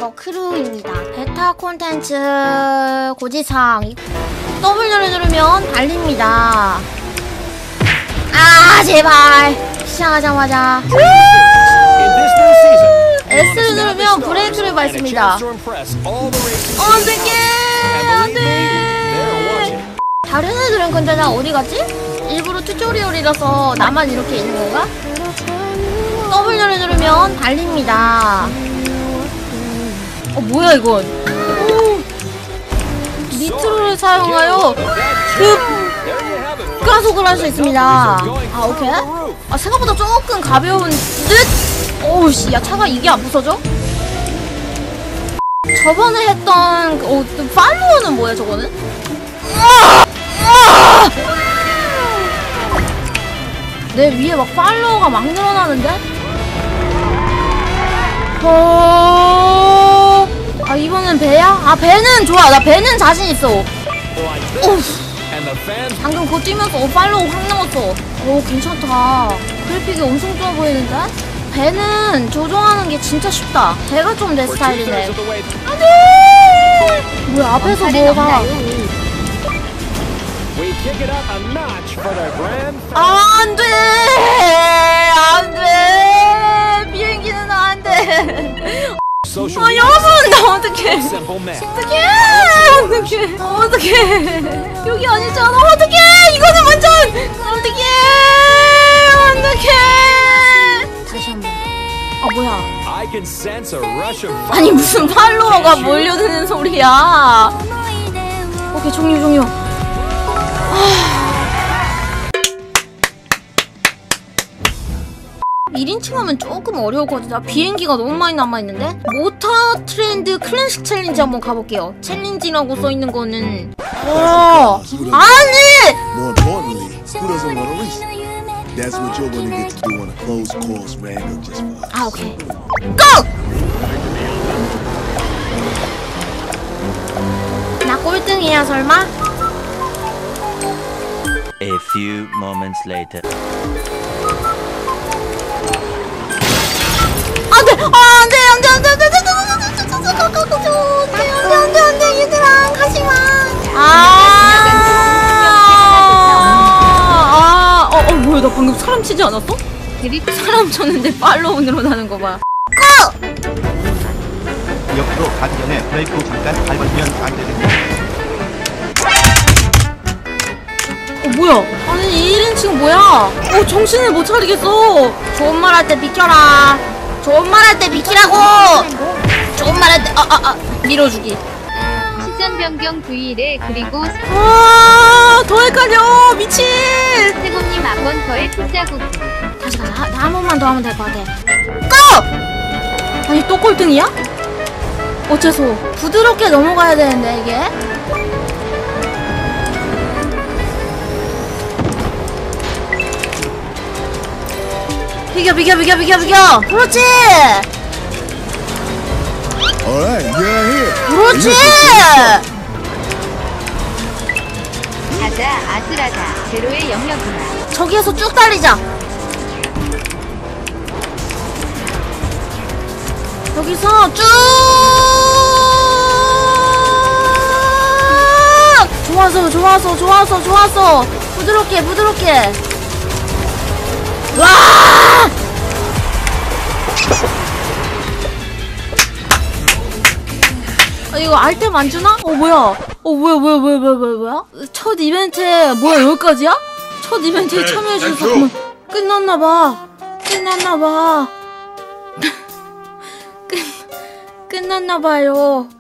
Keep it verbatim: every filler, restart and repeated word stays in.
안녕하세요, 크루입니다. 베타 콘텐츠 고지사항 W를 누르면 달립니다. 아 제발 시작하자마자 S를 누르면 브레이크를 밟습니다. 안되게 안돼. 다른 애들은 근데 다 어디갔지? 일부러 튜토리얼이라서 나만 이렇게 있는 건가? W를 누르면 달립니다. 어 뭐야 이건? 오, 니트로를 사용하여 급 가속을 할 수 있습니다. 아 오케이. 아 생각보다 조금 가벼운 듯. 오우씨, 야 차가 이게 안 부서져? 저번에 했던 어 팔로워는 뭐야 저거는? 으아! 으아! 내 위에 막 팔로워가 막 늘어나는데? 어... 아 이번엔 배야? 아 배는 좋아. 나 배는 자신 있어. 오. 방금 그거 뛰면서 어, 팔로우 확 나왔어. 오 괜찮다. 그래픽이 엄청 좋아 보이는데? 배는 조종하는 게 진짜 쉽다. 배가 좀 내 스타일이네. 안돼! 뭐야 앞에서 뭐가? 안돼! 안돼! 비행기는 안돼! 아 여러분 나 어떡해. 어떡해 어떡해 어떡해 여기 아니잖아. 어떡해 이거는 완전 어떡해 어떡해. 다시 한번. 아 뭐야. 아니 무슨 팔로워가 몰려드는 소리야. 오케이 종료 종료. 아... 일 인칭 하면 조금 어려웠거든요. 비행기가 너무 많이 남아있는데? 모터 트렌드 클래식 챌린지 한번 가볼게요. 챌린지라고 써있는 거는 어 아니! 아 오케이 고! 나 꼴등이야 설마? A few moments later. 안돼! 안돼! 안돼! 안돼! 안돼! 안돼! 안돼! 안돼! 얘들아 가지마! 아! 아! 어, 어 뭐야 나 방금 사람 치지 않았어? 사람 쳤는데 팔로우 늘어나는 거 봐. 고! 옆으로 가기 전에 브레이크 잠깐 밟으면 안 되는데. 어 뭐야? 아니 이 일 인칭 뭐야? 어 정신을 못 차리겠어. 좋은 말 할 때 비켜라. 좋은 말 할 때 비키라고! 좋은 말 할 때, 아, 아, 아, 밀어주기. 시선 변경 브이엘에 그리고 아, 더 헷갈려! 미친! 세곰님 앞번 더의 피자국. 다시 가자. 한, 한 번만 더 하면 될 것 같아. 고! 아니, 또 꼴등이야? 어째서? 부드럽게 넘어가야 되는데, 이게? 비겨 비겨 비겨 비겨 비겨. 그렇지. 그렇지. 가자 아슬하다 제로의 영역이야. 저기에서 쭉 달리자. 여기서 쭉. 좋았어 좋았어 좋았어 좋았어. 부드럽게 부드럽게. 와! 아, 이거 알템 안 주나? 어 뭐야? 어 뭐야 뭐야 뭐야 뭐야 뭐야 뭐야? 첫 이벤트에 뭐야 여기까지야? 첫 이벤트에 참여해주셔서 그만 끝났나봐. 끝났나봐. 끝 끝났나봐요.